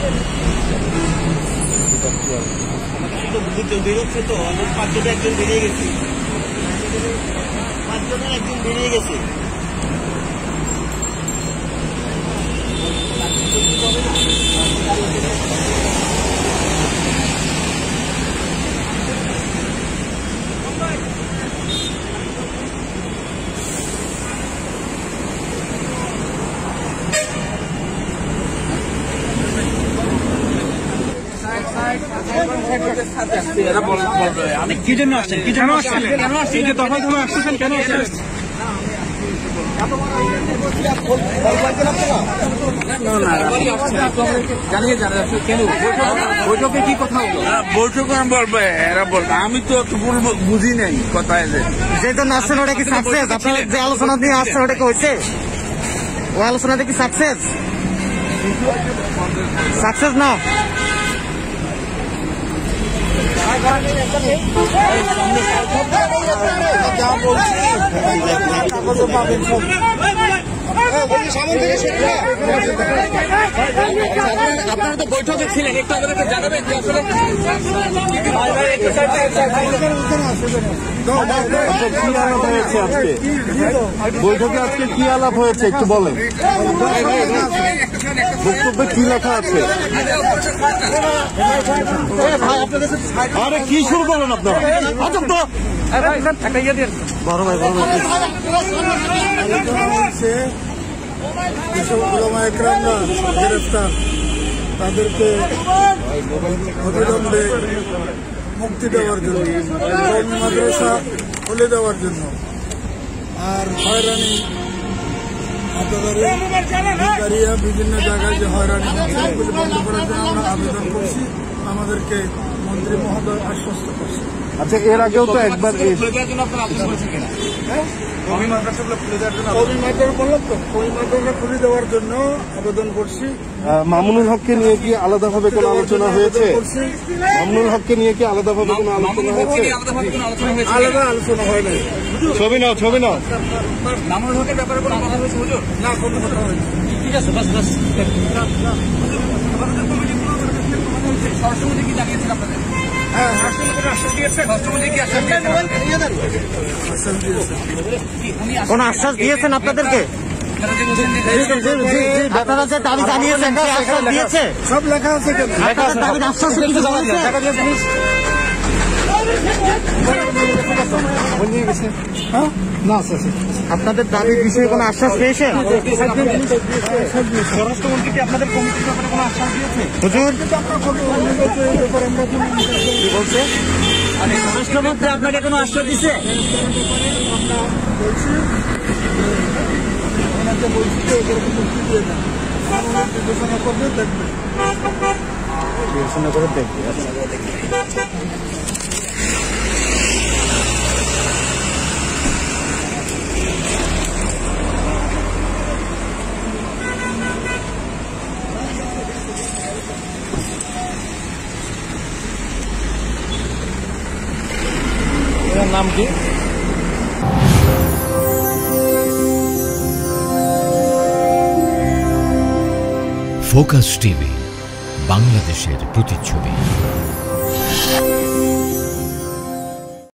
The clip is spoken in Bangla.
বেরোচ্ছে তো, পাঁচজনের একজন বেরিয়ে গেছে, পাঁচজনের একজন বেরিয়ে গেছে। কি জন্য আসছেন? কি জন্য আসছেন? এই যে দফা দফা আসছেন কেন আসছেন? বৈঠকে কি কথা হলো? বৈঠক বলবে, এরা বলবে, আমি তো বুঝি নাই কথায়। যে জন্য আসছেন ওটা কি সাকসেস? আপনার যে আলোচনা নিয়ে আসছেন ওটা কি হয়েছে? ওই আলোচনাটা কি সাকসেস? সাকসেস না? আপনারা তো বৈঠকে ছিলেন, একটু আমাদেরকে জানাবেন যে আসলে বৈঠকে আজকে কি আলাপ হয়েছে একটু বলেন। বক্তব্যে কি লেখা আছে? আরে কি শুরু করলেন আপনারা? বড় ভাই যেসব ওলামা একরামরা গ্রেফতার, তাদেরকে অবিলম্বে মুক্তি দেওয়ার জন্য, মাদ্রাসা খুলে দেওয়ার জন্য, আর হয়রানি দাঁড়িয়ে বিভিন্ন জায়গায় যে হয়রানি সেগুলি বন্ধ করার জন্য আমরা আবেদন করছি। আমাদেরকে মন্ত্রী মহোদয় আশ্বস্ত করছে। আচ্ছা, এর আগেও তো একবার খুলে দেওয়ার জন্য আবেদন করছি। মামুনুল হককে নিয়ে কি আলাদাভাবে কোনো আলোচনা হয়েছে? মামুনুল হককে নিয়ে কি আলাদাভাবে কোনো আলোচনা হয়েছে? আলাদা আলোচনা হয় নাই। ছবি নাও, ছবি নাও। মামুনুল হকের ব্যাপারে কোনো কথা হয়েছে হুজুর? না, কোনো কথা হয়নি। ঠিক আছে, বাস বাস। স্বরাষ্ট্রমন্ত্রী কি জানিয়েছেন আপনাদের? হ্যাঁ, কোন আশ্বাস দিয়েছেন আপনাদেরকে? আপনারা যে দাবি জানিয়েছেন আশ্বাস দিয়েছে? সব লেখা আছে। আপনাদের দাবির আশ্বাস কিছু বলেছে? হ্যাঁ, না স্যার, আপনাদের দাবির বিষয়ে কোনো আশ্বাস পেয়েছেন? স্বরাষ্ট্রমন্ত্রী কি আপনাদের কমিটির ব্যাপারে কোনো আশ্বাস দিয়েছে? হুজুর কি বলছে? স্বরাষ্ট্রমন্ত্রী আপনাকে কোনো আশ্বাস দিচ্ছে? বিবেচনা করবে, দেখবে। বিবেচনা করে দেখবে। নাম কি? ফোকাস টিভি, বাংলাদেশের প্রতিচ্ছবি।